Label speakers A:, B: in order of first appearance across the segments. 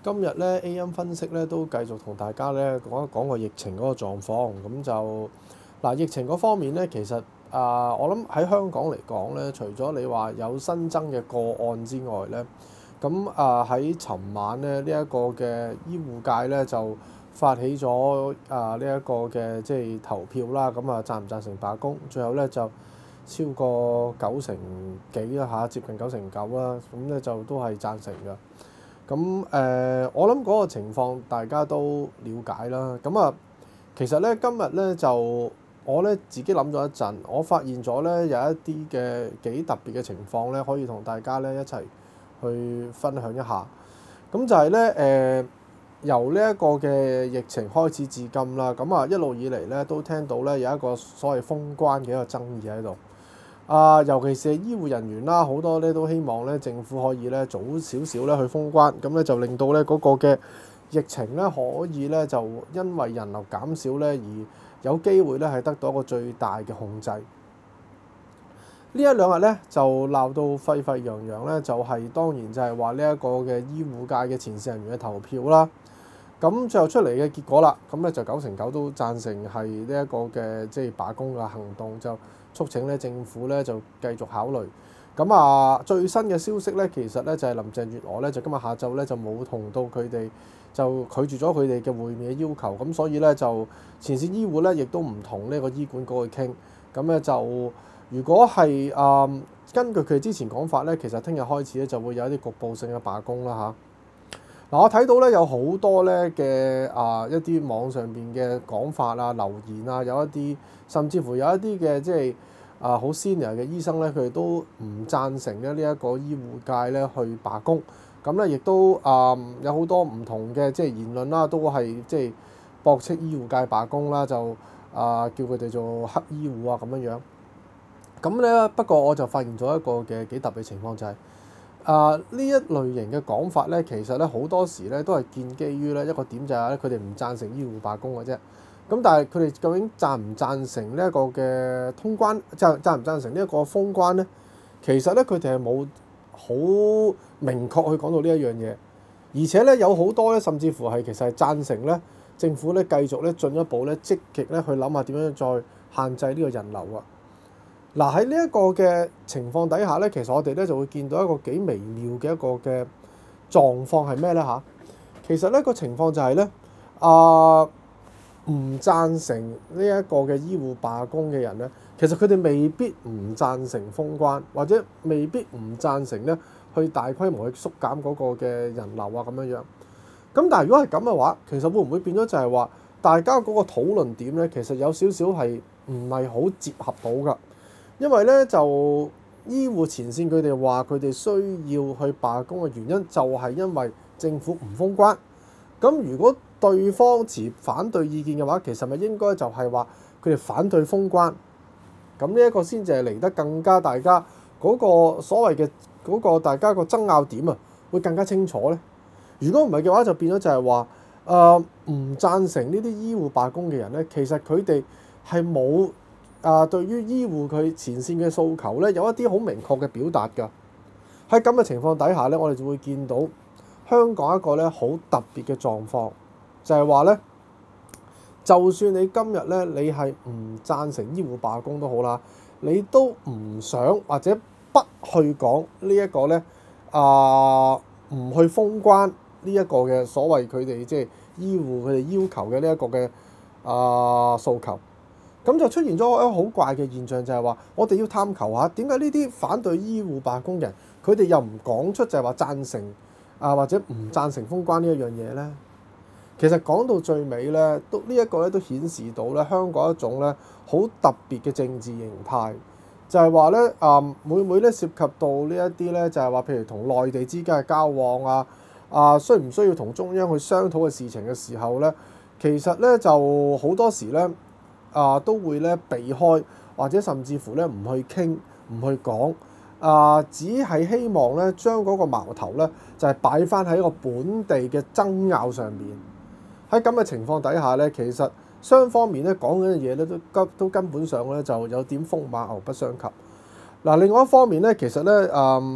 A: 今日咧 AM 分析咧都繼續同大家咧講一講個疫情嗰個狀況。咁就疫情嗰方面咧，其實我諗喺香港嚟講咧，除咗你話有新增嘅個案之外咧，咁喺尋晚咧呢一個嘅醫護界咧就發起咗呢一個嘅即係投票啦。咁贊唔贊成罷工？最後咧就超過90%幾啦嚇，接近99%啦。咁咧就都係贊成嘅。咁我諗嗰個情況大家都了解啦。咁其實咧今日咧就我咧自己諗咗一陣，我發現咗咧有一啲嘅幾特別嘅情況咧，可以同大家咧一齊去分享一下。咁就係咧由呢一個嘅疫情開始至今啦，咁一路以嚟咧都聽到咧有一個所謂封關嘅一個爭議喺度。尤其是係醫護人員啦，好多咧都希望咧政府可以咧早少少咧去封關，咁咧就令到咧嗰個嘅疫情咧可以咧就因為人流減少咧而有機會咧係得到一個最大嘅控制。呢一兩日咧就鬧到沸沸揚揚咧，就係當然就係話呢一個嘅醫護界嘅前線人員嘅投票啦。咁最後出嚟嘅結果啦，咁咧就99%都贊成係呢一個嘅即係罷工嘅行動，就促請咧政府咧就繼續考慮。咁最新嘅消息咧，其實咧就係林鄭月娥咧就今日下晝咧就冇同到佢哋，就拒絕咗佢哋嘅會面嘅要求。咁所以咧就前線醫護咧亦都唔同呢個醫管局去傾。咁咧就如果係根據佢之前講法咧，其實聽日開始咧就會有一啲局部性嘅罷工啦嚇。我睇到咧有好多咧嘅一啲網上邊嘅講法留言有一啲甚至乎有一啲嘅即係好 senior 嘅醫生咧，佢哋都唔贊成咧呢一個醫護界咧去罷工。咁咧亦都有好多唔同嘅即係言論啦，都係即係駁斥醫護界罷工啦，就叫佢哋做黑醫護咁樣樣。咁咧不過我就發現咗一個嘅幾特別情況就係。呢一類型嘅講法咧，其實咧好多時咧都係建基於咧一個點，就係咧佢哋唔贊成醫護罷工嘅啫。咁但係佢哋究竟贊唔贊成呢一個嘅通關，贊唔贊成呢一個封關咧？其實咧佢哋係冇好明確去講到呢一樣嘢，而且咧有好多咧甚至乎係其實係贊成咧政府咧繼續咧進一步咧積極咧去諗下點樣再限制呢個人流啊。喺呢一個嘅情況底下咧，其實我哋咧就會見到一個幾微妙嘅一個嘅狀況係咩咧嚇？其實咧個情況就係咧唔贊成呢一個嘅醫護罷工嘅人咧，其實佢哋未必唔贊成封關，或者未必唔贊成咧去大規模去縮減嗰個嘅人流咁樣樣。咁但係如果係咁嘅話，其實會唔會變咗就係話大家嗰個討論點咧，其實有少少係唔係好接合到㗎？因為咧就醫護前線佢哋話佢哋需要去罷工嘅原因就係因為政府唔封關。咁如果對方持反對意見嘅話，其實咪應該就係話佢哋反對封關。咁呢一個先至係嚟得更加大家嗰個所謂嘅嗰個大家個爭拗點會更加清楚咧。如果唔係嘅話，就變咗就係話唔贊成呢啲醫護罷工嘅人咧，其實佢哋係冇對於醫護佢前線嘅訴求咧，有一啲好明確嘅表達㗎。喺咁嘅情況底下咧，我哋就會見到香港一個咧好特別嘅狀況，就係話咧，就算你今日咧你係唔贊成醫護罷工都好啦，你都唔想或者不去講呢一個咧唔去封關呢一個嘅所謂佢哋即係醫護佢哋要求嘅呢一個嘅訴求。咁就出現咗一個好怪嘅現象，就係話我哋要探求下點解呢啲反對醫護罷工人，佢哋又唔講出就係話贊成或者唔贊成封關呢一樣嘢咧？其實講到最尾咧，都呢一個咧都顯示到咧香港一種咧好特別嘅政治形態，就係話咧每咧涉及到呢一啲咧就係話譬如同內地之間嘅交往需唔需要同中央去商討嘅事情嘅時候咧，其實咧就好多時咧。都會咧避開，或者甚至乎咧唔去傾、唔去講，只係希望咧將嗰個矛頭咧就係擺翻喺一個本地嘅爭拗上面。喺咁嘅情況底下咧，其實雙方面咧講緊嘅嘢咧都根本上咧就有點風馬牛不相及。另外一方面咧，其實咧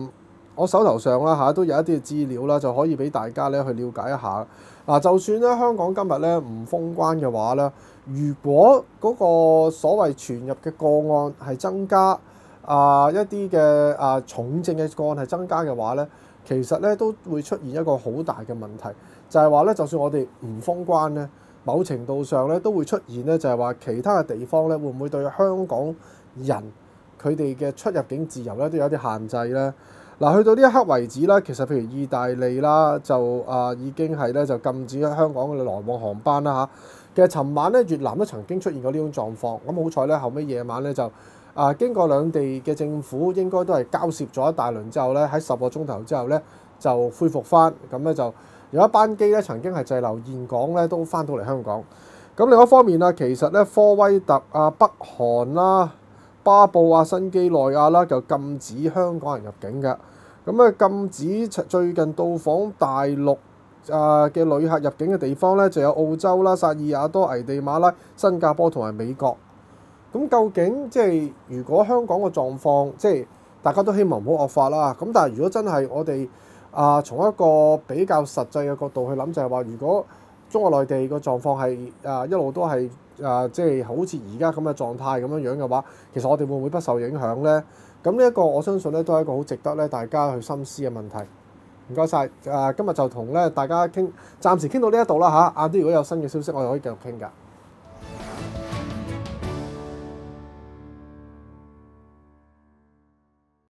A: 我手頭上啦都有一啲嘅資料啦，就可以俾大家咧去了解一下。嗱，就算咧香港今日咧唔封關嘅話咧，如果嗰個所謂傳入嘅個案係增加，一啲嘅重症嘅個案係增加嘅話咧，其實咧都會出現一個好大嘅問題，就係話咧，就算我哋唔封關咧，某程度上咧都會出現咧，就係話其他嘅地方咧會唔會對香港人佢哋嘅出入境自由咧都有啲限制咧？嗱，去到呢一刻為止啦，其實譬如意大利啦，就已經係咧就禁止香港嘅來往航班啦嚇。其實尋晚咧越南都曾經出現過呢種狀況，咁好彩咧後尾夜晚咧就經過兩地嘅政府應該都係交涉咗一大輪之後咧，喺10個鐘頭之後咧就恢復翻，咁咧就有一班機咧曾經係滯留峴港咧都翻到嚟香港。咁另一方面啊，其實咧科威特北韓啦、巴布亞新幾內亞啦就禁止香港人入境嘅。咁禁止最近到訪大陸嘅旅客入境嘅地方咧，就有澳洲啦、薩爾瓦多、危地馬拉、新加坡同埋美國。咁究竟即係如果香港嘅狀況，即係大家都希望唔好惡化啦。咁但係如果真係我哋從一個比較實際嘅角度去諗，就係話如果中國內地個狀況係一路都係即係好似而家咁嘅狀態咁樣嘅話，其實我哋會唔會不受影響咧？咁呢一個我相信咧都係一個好值得咧大家去深思嘅問題。唔該晒，今日就同咧大家傾，暫時傾到呢一度啦嚇。晏啲如果有新嘅消息，我哋可以繼續傾㗎。